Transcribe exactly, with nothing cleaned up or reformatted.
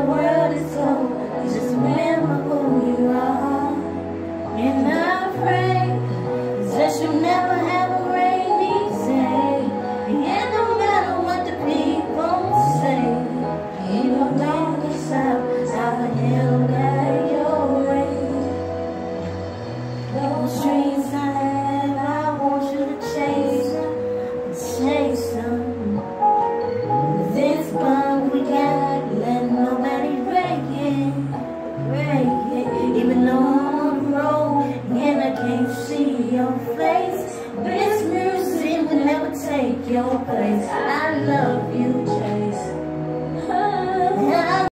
world is cold, just remember who you are. And I pray that you'll never have a rainy day. And no matter what the people say, you know don't decide how the hell got your way. Those dreams I have, I want you to chase them, chase them. This bond we got, let nobody break it, break it. Even though I'm on the road and I can't see your face, this music will never take your place. I